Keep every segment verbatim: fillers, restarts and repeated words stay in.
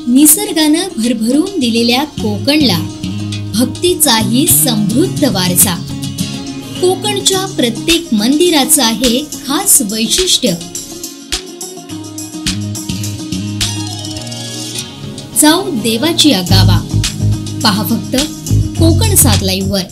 निसर्गानं भरभरून दिलेल्या कोकणला भक्तीचाही समृद्ध वारसा. कोकणच्या प्रत्येक मंदिराचं आहे खास वैशिष्ट्य. जाऊ देवाची या गावा, पहा फक्त कोकण सात लाईव्ह वर.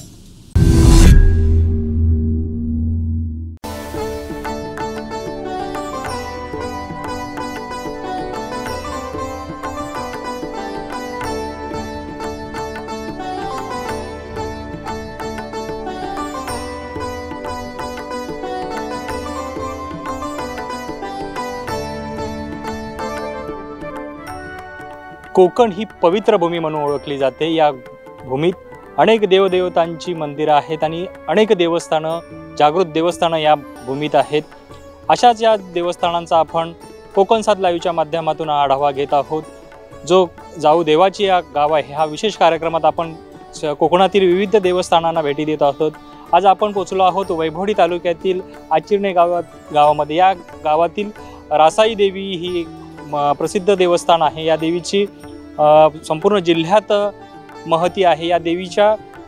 कोकण ही पवित्र भूमी म्हणून ओळखली जाते. या भूमीत अनेक देवदेवतांची मंदिरं आहेत आणि अनेक देवस्थानं, जागृत देवस्थानं या भूमीत आहेत. अशाच या देवस्थानांचा आपण कोकण सात लाईव्हच्या माध्यमातून आढावा घेत आहोत. जो जाऊ देवाची या गाव आहे, ह्या विशेष कार्यक्रमात आपण कोकणातील विविध देवस्थानांना भेटी देत आहोत. आज आपण पोचलो आहोत वैभववाडी तालुक्यातील आचिर्णे गावात गावामध्ये. या गावातील रासाई देवी ही एक प्रसिद्ध देवस्थान आहे. या देवीची संपूर्ण जिल्ह्यात महती आहे. या देवीच्या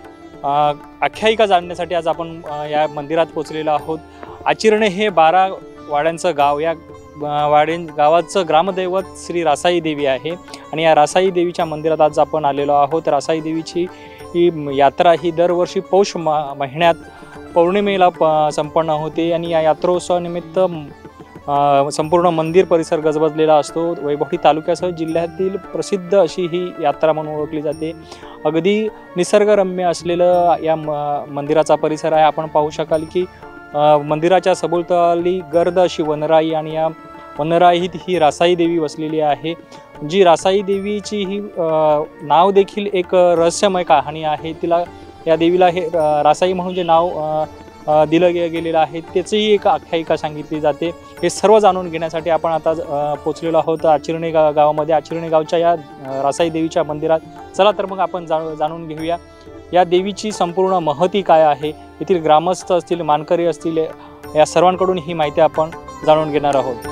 आख्यायिका जाणण्यासाठी आज आपण या मंदिरात पोचलेलो आहोत. आचिर्णे हे बारा वाड्यांचं गाव. या वाड्या गावाचं ग्रामदैवत श्री रासाई देवी आहे आणि या रासाई देवीच्या मंदिरात आज आपण आलेलो आहोत. रासाई देवीची ही यात्रा ही दरवर्षी पौष महिन्यात पौर्णिमेला प संपन्न होते आणि या यात्रोत्सवानिमित्त संपूर्ण मंदिर परिसर गजबजलेला असतो. वैभववाडी तालुक्यासह जिल्ह्यातील प्रसिद्ध अशी ही यात्रा म्हणून ओळखली जाते. अगदी निसर्गरम्य असलेलं या मंदिराचा परिसर आहे. आपण पाहू शकाल की मंदिराच्या सभोवताली गर्द अशी वनराई आणि या वनराईत ही रासाई देवी वसलेली आहे. जी रासाई देवीची ही नाव देखील एक रहस्यमय कहाणी आहे. तिला या देवीला हे रासाई म्हणून जे नाव दिलं गे गेलेलं आहे त्याचीही एक आख्यायिका सांगितली जाते. हे सर्व जाणून घेण्यासाठी आपण आता पोचलेलो आहोत आचिर्णे गा गावामध्ये. आचिर्णे गावच्या या रासाई देवीच्या मंदिरात. चला तर मग आपण जाणून जाणून घेऊया या देवीची संपूर्ण महती काय आहे. येथील ग्रामस्थ असतील, मानकरी असतील, या सर्वांकडून ही माहिती आपण जाणून घेणार आहोत.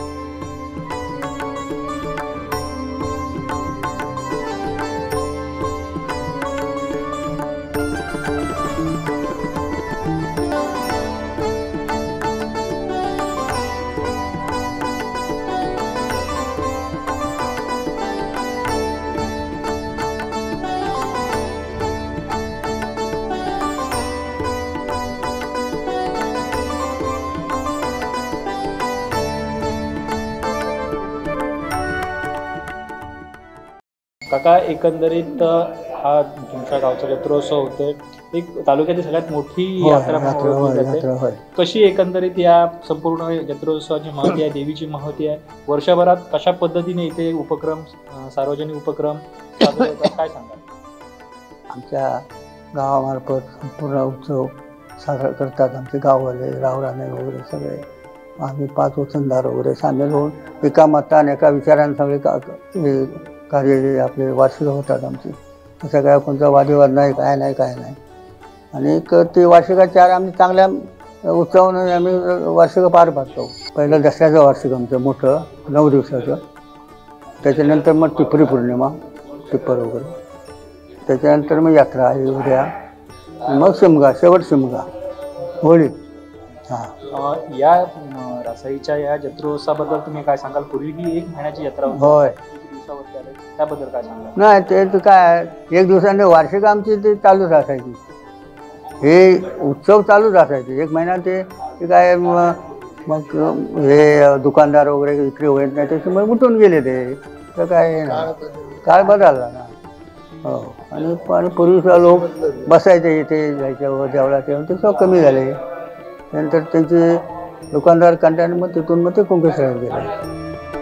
काका, एकंदरीत हा तुमच्या गावचा जत्रोत्सव होतोय. एक तालुक्याची सगळ्यात मोठी यात्रा म्हणून जाते. कशी एकंदरीत या संपूर्ण जत्रोत्सवाची महती आहे, देवीची महती आहे, वर्षभरात कशा पद्धतीने इथे उपक्रम, सार्वजनिक उपक्रम काय सांगा? आमच्या गावामार्फत संपूर्ण उत्सव साजरा करतात आमचे गाववाले, रावराणे वगैरे सगळे. आम्ही पाच वसंतदार वगैरे सामील होऊन एका मताने एका विचाराने सगळे का कार्य आपले वार्षिक होतात आमची. तसं काय कोणता वादविवाद नाही, काय नाही काय नाही. आणि ते वार्षिका चार आम्ही चांगल्या उत्सवाने आम्ही वार्षिक पार पाडतो. पहिलं दसऱ्याचं वार्षिक आमचं मोठं नऊ दिवसाचं. त्याच्यानंतर मग टिपरी पौर्णिमा, टिप्पर वगैरे. त्याच्यानंतर मग यात्रा आहे उद्या. मग शिमगा, शेवट शिमगा, होळी. हां, या रासाईच्या या जत्रोत्सवाबद्दल तुम्ही काय सांगाल? पूर्वी ही एक महिन्याची यात्रा होती. होय, त्याबद्दल काय सांगा? नाही ते काय एक दिवसाने वार्षिक आमची ते चालूच असायची. हे उत्सव चालूच असायचे एक महिना. ते काय मग हे दुकानदार वगैरे विक्री होत नाही त्याच्यामुळे उठून गेले. ते तर काय काळ बदलला ना. हो, आणि पण पूर्वीचा लोक बसायचे इथे जायच्या देवळाच्या, ते सगळं कमी झाले. नंतर त्यांचे दुकानदार कंटाळले, मग तिथून मग ते कुंभेश्वरात गेले.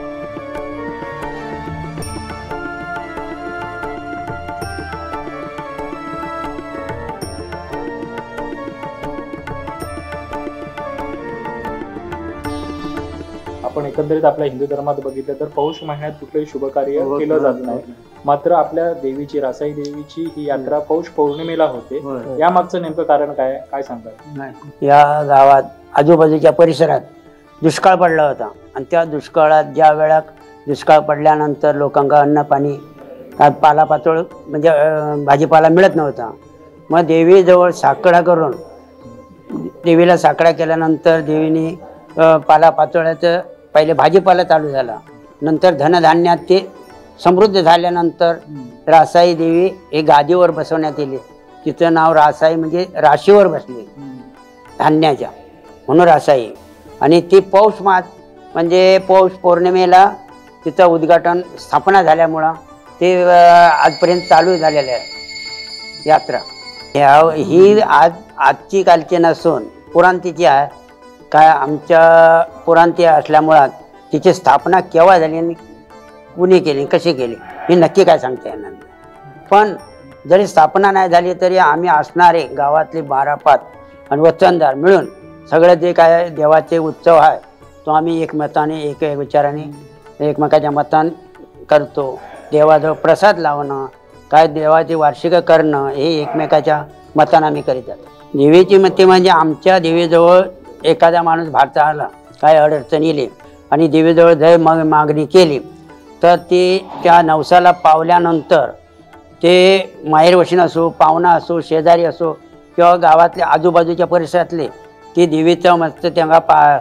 आपण एकंदरीत आपल्या हिंदू धर्मात बघितलं तर पौष महिन्यात कुठलंही शुभ कार्य केलं जात नाही. मात्र आपल्या देवीची, रासाई देवीची ही यात्रा पौष पौर्णिमेला होते. या मागचं नेमकं कारण काय काय सांगतात? या गावात आजूबाजूच्या परिसरात दुष्काळ पडला होता आणि त्या दुष्काळात ज्या वेळा दुष्काळ पडल्यानंतर लोकांना अन्न पाणी काय पालापाचोळ म्हणजे अं, भाजीपाला मिळत नव्हता. मग देवीजवळ साकडा करून देवीला साकडा केल्यानंतर देवीने अं, पालापाचोळ्याचं पहिले भाजीपाला चालू झाला. नंतर धनधान्यात ते समृद्ध झाल्यानंतर रासाई देवी हे गादीवर बसवण्यात येते. तिचं नाव रासाई म्हणजे राशीवर बसले धान्याच्या, म्हणून रासाई. आणि ती पौष मास म्हणजे पौष पौर्णिमेला तिचं उद्घाटन स्थापना झाल्यामुळं ते आजपर्यंत चालू झालेलं आहे यात्रा. ह्या ही आज आजची कालची नसून पुरांतीची आहे. काय आमच्या पुरांती असल्यामुळं तिची स्थापना केव्हा झाली आणि कुणी केली, कशी केली हे नक्की काय सांगता येणार नाही. पण जरी स्थापना नाही झाली तरी आम्ही असणारे गावातले बारा पाच आणि वतनदार मिळून सगळे जे काय देवाचे उत्सव आहे तो आम्ही एकमताने एक एक विचाराने एकमेकाच्या मताने करतो. देवाजवळ प्रसाद लावणं, काय देवाची वार्षिक करणं हे एकमेकाच्या मताने आम्ही करीत जातो. देवीची मते म्हणजे आमच्या देवीजवळ एखादा माणूस भारता आला, काय अडचण येली आणि देवीजवळ जय मग मागणी केली तर ती त्या नवसाला पावल्यानंतर ते माहेरवशीन असो, पाहुणा असो, शेजारी असो किंवा गावातल्या आजूबाजूच्या परिसरातले ती देवीचं मस्त त्यांना पा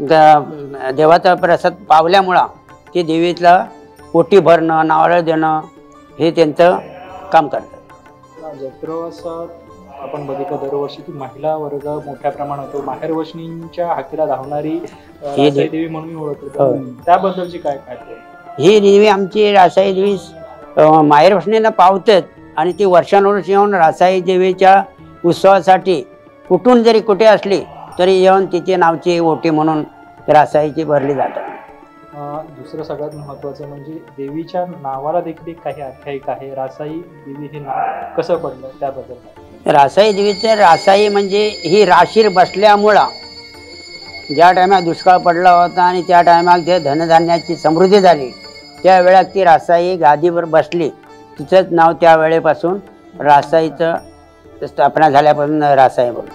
देवाचा प्रसाद पावल्यामुळं ती देवीला पोटी भरणं, नारळ देणं हे त्यांचं काम करतात. जत्रोत्सवात आपण बघितलं दरवर्षी की महिला वर्ग मोठ्या प्रमाणात माहेरवशनींच्या हाकेला धावणारी रासाई देवी म्हणून ओळखली. त्याबद्दलची काय काय ही देवी आमची रासाई देवी माहेरवशनींना पावतात आणि ती वर्षानुवर्ष येऊन रासाई देवीच्या उत्सवासाठी कुठून जरी कुठे असली तरी येऊन तिचे नावची ओटी म्हणून रासाईची भरली जातात. दुसरं सगळ्यात महत्त्वाचं म्हणजे देवीच्या नावाला देखील एक काही आख्यायिका आहे. रासाई देवी हे नाव कसं पडलं त्याबद्दल? रासाई देवीचं रासाई म्हणजे ही राशीर बसल्यामुळं ज्या टायमात दुष्काळ पडला होता आणि त्या टायमात जे धनधान्याची समृद्धी झाली त्यावेळेला ती रासाई गादीवर बसली. तिचंच नाव त्या वेळेपासून रासाईचं स्थापना झाल्यापासून रासाई बोल.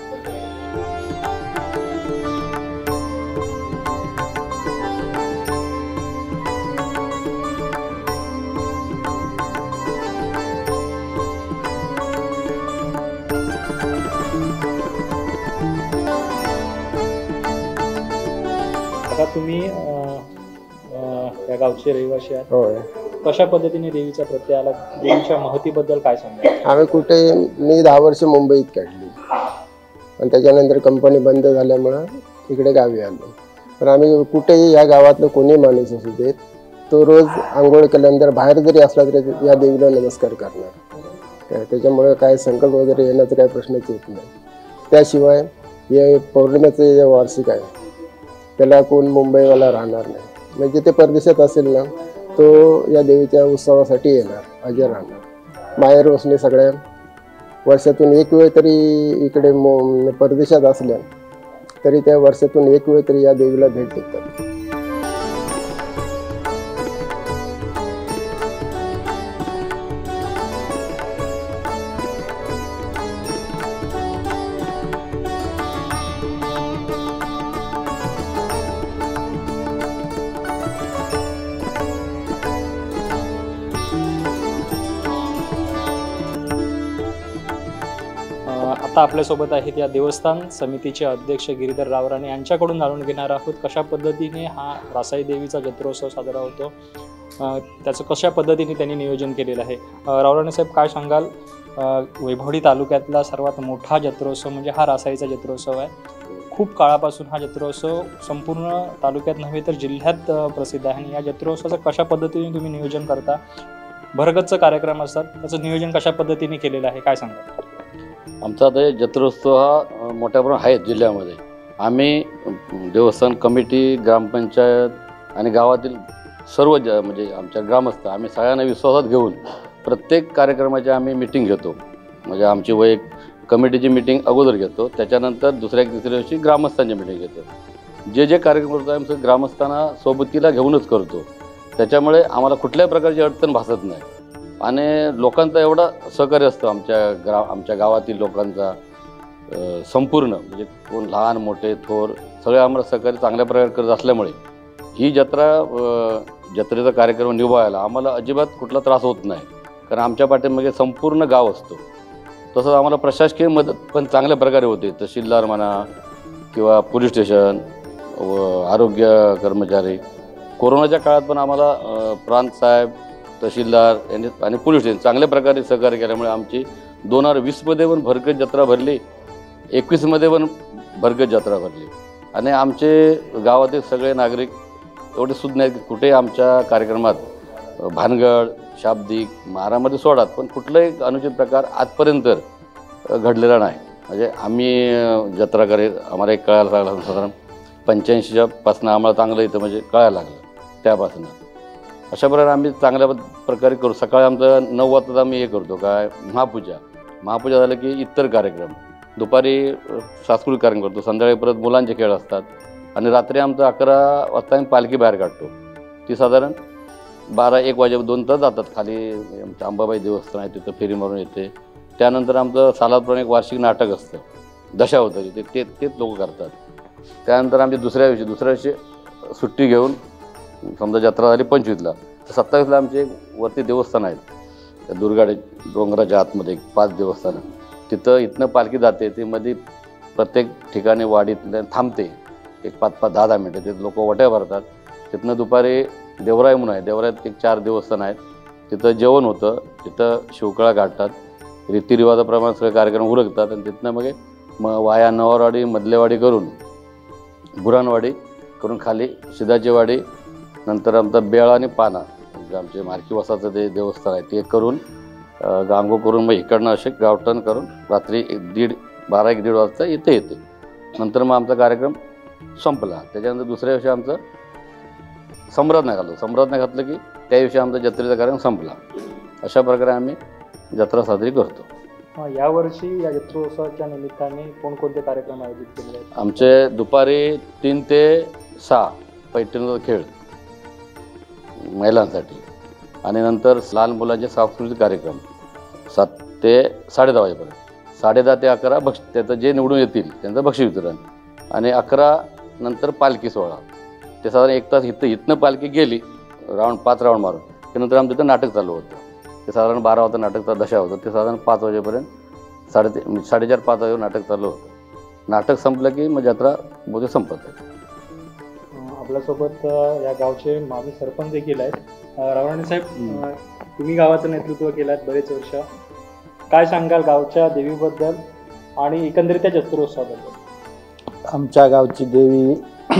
आता तुम्ही या गावचे रहिवासी आहात. होय. कशा पद्धतीने देवीचा प्रत्यय आला, देवीच्या महतीबद्दल काय सांगा? आम्ही कुठे मी दहा वर्ष मुंबईत काढली आणि त्याच्यानंतर कंपनी बंद झाल्यामुळं इकडे गावी आलो. पण आम्ही कुठेही या गावातलं कोणी माणूस असू देत तो रोज आंघोळ केल्यानंतर बाहेर जरी असला तरी या देवीला नमस्कार करणार. त्याच्यामुळे काय संकट वगैरे येण्याचा काही प्रश्नच येत नाही. त्याशिवाय हे पौर्णिमेचं जे वार्षिक आहे त्याला कोण मुंबईवाला राहणार नाही. म्हणजे ते परदेशात असेल ना तो या देवीच्या उत्सवासाठी येणार, हजर राहणार. माहेर वसणे सगळ्या वर्षातून एक वेळ तरी इकडे मो परदेशात असल्या तरी त्या वर्षातून एक वेळ तरी या देवीला भेट देतात. आता आपल्यासोबत आहेत या देवस्थान समितीचे अध्यक्ष गिरीधर रावराणे. यांच्याकडून जाणून घेणार आहोत कशा पद्धतीने हा रासाई देवीचा जत्रोत्सव साजरा होतो, त्याचं कशा पद्धतीने त्यांनी नियोजन केलेलं आहे. रावराणे साहेब, काय सांगाल? वैभवडी तालुक्यातला सर्वात मोठा जत्रोत्सव म्हणजे हा रासाईचा जत्रोत्सव आहे. खूप काळापासून हा जत्रोत्सव संपूर्ण तालुक्यात नव्हे तर जिल्ह्यात प्रसिद्ध आहे. आणि या जत्रोत्सवाचं कशा पद्धतीने तुम्ही नियोजन करता? भरगच्च कार्यक्रम असतात, त्याचं नियोजन कशा पद्धतीने केलेलं आहे, काय सांगा? आमचा आता जत्रोत्सव हा मोठ्या प्रमाणात आहे जिल्ह्यामध्ये. आम्ही देवस्थान कमिटी, ग्रामपंचायत आणि गावातील सर्व ज म्हणजे आमच्या ग्रामस्थ आम्ही सगळ्यांना विश्वासात घेऊन प्रत्येक कार्यक्रमाची आम्ही मिटिंग घेतो. म्हणजे आमची वैयक कमिटीची मिटिंग अगोदर घेतो, त्याच्यानंतर दुसऱ्या तिसऱ्या दिवशी ग्रामस्थांची मिटिंग घेतो. जे जे कार्यक्रम करतो आम्ही ग्रामस्थांना सोबतीला घेऊनच करतो. त्याच्यामुळे आम्हाला कुठल्याही प्रकारची अडचण भासत नाही आणि लोकांचा एवढा सहकार्य असतं आमच्या ग्रा आमच्या गावातील लोकांचा संपूर्ण, म्हणजे कोण लहान मोठे थोर सगळे आम्हाला सहकार्य चांगल्या प्रकारे करत असल्यामुळे ही जत्रा जत्रेचा कार्यक्रम निभावायला आम्हाला अजिबात कुठला त्रास होत नाही. कारण आमच्या पाठीमागे संपूर्ण गाव असतो. तसंच आम्हाला प्रशासकीय मदत पण चांगल्या प्रकारे होते. तहसीलदार म्हणा किंवा पोलीस स्टेशन व आरोग्य कर्मचारी. कोरोनाच्या काळात पण आम्हाला प्रांत साहेब, तहसीलदार यांनी आणि पोलीस स्टेशन चांगल्या प्रकारे सहकार्य केल्यामुळे आमची दोन हजार वीसमध्ये पण भरगत जत्रा भरली, एकवीसमध्ये पण भरगत जत्रा भरली. आणि आमचे गावातील सगळे नागरिक एवढे सुज्ञ आहेत की कुठेही आमच्या कार्यक्रमात भानगड, शाब्दिक, मारामारी सोडात पण कुठलाही अनुचित प्रकार आजपर्यंत घडलेला नाही. म्हणजे आम्ही जत्रा करे आम्हाला एक कळायला लागला साधारण पंच्याऐंशीच्या पासून आम्हाला चांगलं इथं म्हणजे कळायला लागलं. त्यापासून अशा प्रकारे आम्ही चांगल्या प्रकारे करू. सकाळी आमचं नऊ वाजता आम्ही हे करतो काय महापूजा. महापूजा झालं की इतर कार्यक्रम, दुपारी सांस्कृतिक कार्यक्रम करतो, संध्याकाळी परत मुलांचे खेळ असतात आणि रात्री आमचं अकरा वाजता आम्ही पालखी बाहेर काढतो. ती साधारण बारा एक वाजे दोन तास जातात. खाली आमचं अंबाबाई देवस्थान आहे तिथं फेरी मारून येते. त्यानंतर आमचं सालादप्रमाणे एक वार्षिक नाटक असतं, दशावतारी, ते ते तेच लोक करतात. त्यानंतर आमच्या दुसऱ्या दिवशी दुसऱ्या दिवशी सुट्टी घेऊन समजा जत्रा झाली पंचवीसला, तर सत्तावीसला आमचे वरती देवस्थान आहेत, त्या दुर्गाडे डोंगराच्या आतमध्ये एक पाच देवस्थानं. तिथं इथनं पालखी जाते, ती मध्ये प्रत्येक ठिकाणी वाडीतल्या थांबते एक पाच पाच दहा दहा मिनटं. ते लोक वट्या भरतात. तिथनं दुपारी देवराय म्हणून आहे, देवरायात एक चार देवस्थान आहेत, तिथं जेवण होतं, तिथं शिवकळा काढतात, रीतिरिवाजाप्रमाणे सगळे कार्यक्रम उरकतात आणि तिथनं मग मग वाया नवारवाडी मधलेवाडी करून बुराणवाडी करून खाली शिदाची वाडी, नंतर आमचा बेळ आणि पाना म्हणजे आमचे मार्की वसाचं ते देवस्थान आहे ते करून गांगो करून मग इकडनं असे गावठण करून रात्री एक दीड बारा एक दीड वाजता इथे येते. नंतर मग आमचा कार्यक्रम संपला. त्याच्यानंतर दुसऱ्या दिवशी आमचं सम्राट नाही घालतो. सम्राट नाही घातलं की त्या दिवशी आमचा जत्रेचा कार्यक्रम संपला. अशा प्रकारे आम्ही जत्रा साजरी करतो. यावर्षी या जत्रोत्सवाच्या निमित्ताने कोणकोणते कार्यक्रम आयोजित केले आहेत? आमचे दुपारी तीन ते सहा पैठणीचा खेळ महिलांसाठी आणि नंतर लहान मुलांचे सांस्कृतिक कार्यक्रम सात ते साडे दहा वाजेपर्यंत. साडे दहा ते अकरा बक्ष त्याचं जे निवडून येतील त्यांचं बक्षीस वितरण आणि अकरा नंतर पालखी सोहळा. ते साधारण एक तास इथं इथनं पालखी गेली राऊंड पाच राऊंड मारून त्यानंतर आमचं तिथं नाटक चालू होतं. ते साधारण बारा वाजता नाटकचा दशा होतं. ते साधारण पाच वाजेपर्यंत साडे साडेचार पाच वाजेवर नाटक चालू होतं. नाटक संपलं की मग जत्रा बहुतेक संपत आहे. आपल्यासोबत या गावचे माजी सरपंच देखील आहेत. रावराणे साहेब, तुम्ही गावाचं नेतृत्व केलं आहे बरेच वर्ष. काय सांगाल गावच्या देवीबद्दल आणि एकंदरीत त्या जत्रोत्सवाबद्दल? आमच्या गावची देवी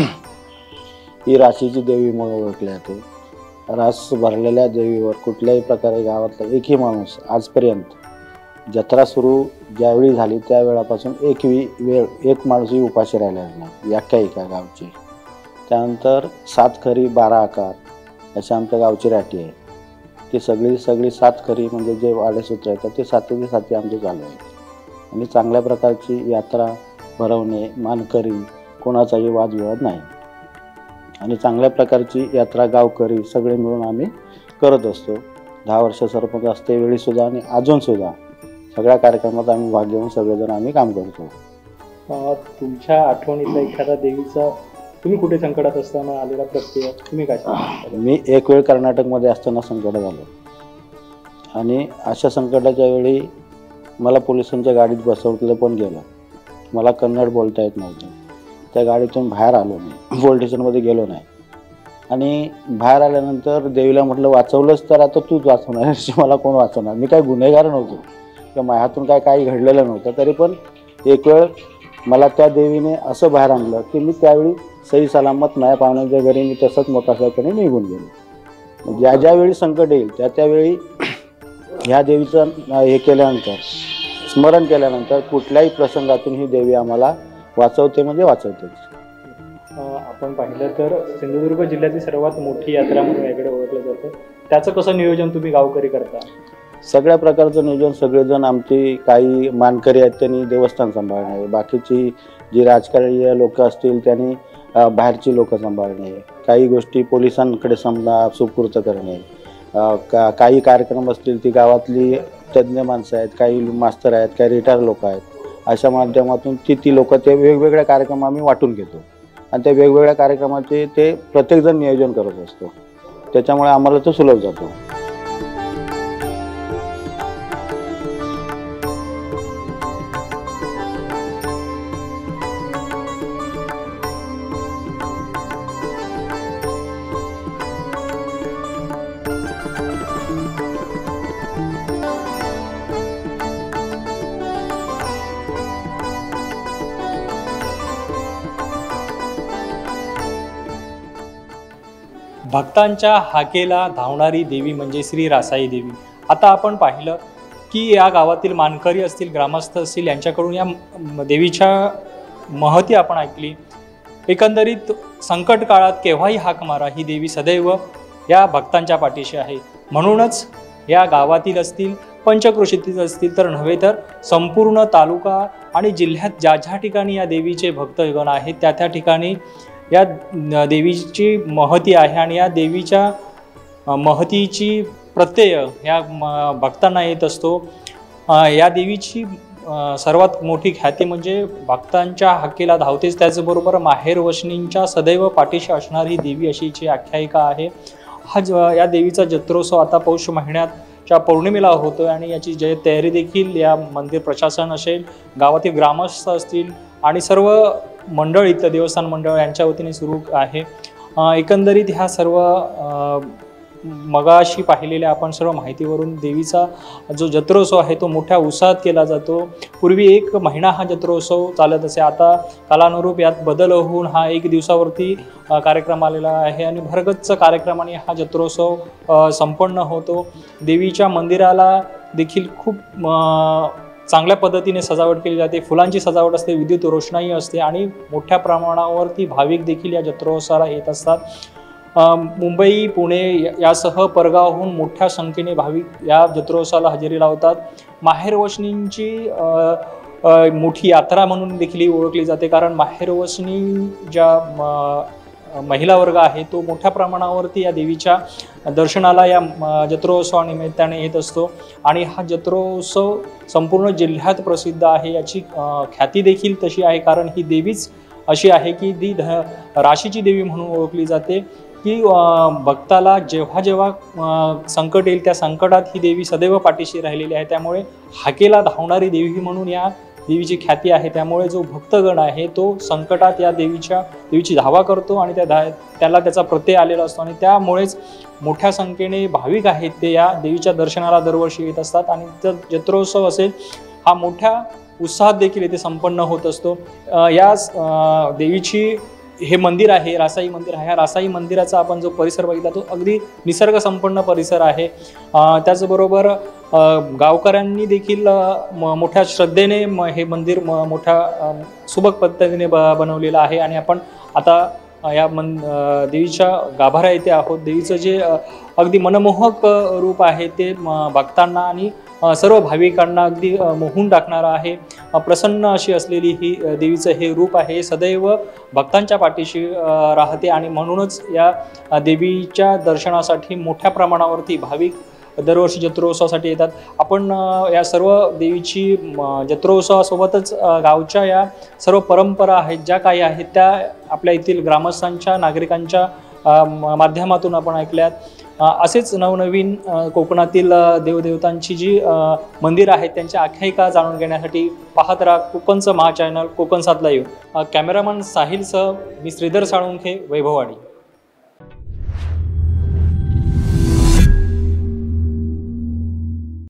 ही राशीची देवी म्हणून ओळखली जाते. रास भरलेल्या देवीवर कुठल्याही प्रकारे गावातला एकही माणूस आजपर्यंत जत्रा सुरू ज्यावेळी झाली त्यावेळापासून एक वी वेळ एक माणूसही उपाशी राहिलेला नाही याक्या एका गावची. त्यानंतर सात खरी बारा आकार अशी आमच्या गावची राठी आहे. ती सगळी सगळी सात खरी म्हणजे जे वाडेसूत्र येतात ते सातही साती आमचे चालू आहेत आणि चांगल्या प्रकारची यात्रा भरवणे, मानकरी कोणाचाही वादविवाद नाही आणि चांगल्या प्रकारची यात्रा गावकरी सगळे मिळून आम्ही करत असतो. दहा वर्ष सरपंच असते वेळीसुद्धा आणि अजूनसुद्धा सगळ्या कार्यक्रमात आम्ही भाग घेऊन सगळेजण आम्ही काम करतो. तुमच्या आठवणीतला एखादा देवीचा तुम्ही कुठे संकटात असताना आलेला प्रत्यय तुम्ही काय सांगता? मी एक वेळ कर्नाटकमध्ये असताना संकट झालो आणि अशा संकटाच्या वेळी मला पोलिसांच्या गाडीत बसवलं पण गेलं. मला कन्नड बोलता येत नव्हतं. त्या गाडीतून बाहेर आलो मी, पोलीस स्टेशनमध्ये गेलो नाही आणि बाहेर आल्यानंतर देवीला म्हटलं वाचवलंच तर आता तूच वाचवणार, मला कोण वाचवणार? मी काय गुन्हेगार नव्हतो किंवा माझ्यातून काय काही घडलेलं नव्हतं. तरी पण एक वेळ मला त्या देवीने असं बाहेर आणलं की मी त्यावेळी सही सलामत माझ्या पाहुण्यांच्या घरी मी तसंच मोटरसायकलने निघून गेलो. ज्या ज्यावेळी संकट येईल त्या त्यावेळी ह्या देवीचं हे केल्यानंतर स्मरण केल्यानंतर कुठल्याही प्रसंगातून ही देवी आम्हाला वाचवते म्हणजे वाचवतेच. आपण पाहिलं तर सिंधुदुर्ग जिल्ह्याची सर्वात मोठी यात्रा म्हणून याकडे ओळखलं जातं. त्याचं कसं नियोजन तुम्ही गावकरी करता? सगळ्या प्रकारचं नियोजन सगळेजण आमची काही मानकरी आहेत त्यांनी देवस्थान सांभाळणे, बाकीची जी राजकारणी लोक असतील त्यांनी बाहेरची लोक सांभाळणे, काही गोष्टी पोलिसांकडे समजा सुपूर्त करणे, का काही कार्यक्रम असतील ती गावातली तज्ज्ञ माणसं आहेत, काही मास्तर आहेत, काही रिटायर लोक आहेत. अशा माध्यमातून ती ती लोक ते वेगवेगळ्या कार्यक्रम आम्ही वाटून घेतो आणि त्या वेगवेगळ्या कार्यक्रमाचे ते प्रत्येकजण नियोजन करत असतो. त्याच्यामुळे आम्हाला तो सुलभ जातो. भक्तांच्या हाकेला धावणारी देवी म्हणजे श्री रासाई देवी. आता आपण पाहिलं की या गावातील मानकरी असतील, ग्रामस्थ असतील, यांच्याकडून या देवीच्या महती आपण ऐकली. एकंदरीत संकट काळात केव्हाही हाक मारा, ही देवी सदैव या भक्तांच्या पाठीशी आहे. म्हणूनच या गावातील असतील, पंचक्रोशीतील असतील तर नव्हे तर संपूर्ण तालुका आणि जिल्ह्यात ज्या ज्या ठिकाणी या देवीचे भक्तगण आहेत त्या त्या ठिकाणी या देवीची महती आहे आणि या देवीच्या महतीची प्रत्यय या भक्तांना येत असतो. या देवीची सर्वात मोठी ख्याती म्हणजे भक्तांच्या हाकेला धावतेच, त्याचबरोबर माहेर वशनींच्या सदैव पाठीशी असणारी देवी अशीची आख्यायिका आहे. हा ज या देवीचा जत्रोत्सव आता पौष महिन्याच्या पौर्णिमेला होतो आणि याची जय तयारी देखील या मंदिर प्रशासन असेल, गावातील ग्रामस्थ असतील आणि सर्व मंडळ, इथं देवस्थान मंडळ यांच्या वतीने सुरू आहे. एकंदरीत ह्या सर्व मगाशी पाहिलेल्या आपण सर्व माहितीवरून देवीचा जो जत्रोत्सव आहे तो मोठ्या उत्साहात केला जातो. पूर्वी एक महिना हा जत्रोत्सव चालत असे, आता कालानुरूप यात बदल होऊन हा एक दिवसावरती कार्यक्रम आलेला आहे आणि भरगच्च कार्यक्रमाने हा जत्रोत्सव संपन्न होतो. देवीच्या मंदिराला देखील खूप चांगल्या पद्धतीने सजावट केली जाते. फुलांची सजावट असते, विद्युत रोषणाई असते आणि मोठ्या प्रमाणावरती भाविक देखील या जत्रोत्सवाला येत असतात. मुंबई, पुणे यासह परगावहून मोठ्या संख्येने भाविक या जत्रोत्सवाला हजेरी लावतात. माहेरवशनींची मोठी यात्रा म्हणून देखील ओळखली जाते, कारण माहेरवशनी ज्या महिला वर्ग आहे तो मोठ्या प्रमाणावरती या देवीच्या दर्शनाला या जत्रोत्सवानिमित्ताने येत असतो आणि हा जत्रोत्सव संपूर्ण जिल्ह्यात प्रसिद्ध आहे. याची ख्याती देखील तशी आहे, कारण ही देवीच अशी आहे की ती ध राशीची देवी म्हणून ओळखली जाते, की भक्ताला जेव्हा जेव्हा संकट येईल त्या संकटात ही देवी सदैव पाठीशी राहिलेली आहे. त्यामुळे हाकेला धावणारी देवी म्हणून या देवीची ख्याती आहे. त्यामुळे जो भक्तगण आहे तो संकटात या देवीच्या देवीची धावा करतो आणि त्या धा त्याला त्याचा प्रत्यय आलेला असतो आणि त्यामुळेच मोठ्या संख्येने भाविक आहेत ते या देवीच्या दर्शनाला दरवर्षी येत असतात आणि जर जत्रोत्सव असेल हा मोठ्या उत्साहात देखील येथे संपन्न होत असतो. या देवीची हे मंदिर आहे, रासाई मंदिर आहे. ह्या रासाई मंदिराचा आपण जो परिसर बघितला तो अगदी निसर्ग संपन्न परिसर आहे. त्याचबरोबर गावकऱ्यांनी देखील मोठ्या श्रद्धेने हे मंदिर मोठ्या सुबक पद्धतीने ब बनवलेलं आहे आणि आपण आता या मन देवीच्या गाभाऱ्या येथे आहोत. देवीचं जे अगदी मनमोहक रूप आहे ते भक्तांना आणि सर्व भाविकांना अगदी मोहून टाकणारं आहे. प्रसन्न अशी असलेली ही देवीचं हे रूप आहे, सदैव भक्तांच्या पाठीशी राहते आणि म्हणूनच या देवीच्या दर्शनासाठी मोठ्या प्रमाणावरती भाविक दरवर्षी जत्रोत्सवासाठी येतात. आपण या सर्व देवीची जत्रोत्सवासोबतच गावच्या या सर्व परंपरा आहेत ज्या काही आहेत त्या आपल्या येथील ग्रामस्थांच्या, नागरिकांच्या माध्यमातून आपण ऐकल्यात. असेच नवनवीन कोकणातील देवदेवतांची जी मंदिर आहेत त्यांच्या आख्यायिका जाणून घेण्यासाठी पाहत राहा कोकणचं महा चॅनल कोकण सात लाईव्ह. कॅमेरामन साहिलसह मी श्रीधर साळुंखे, वैभववाडी.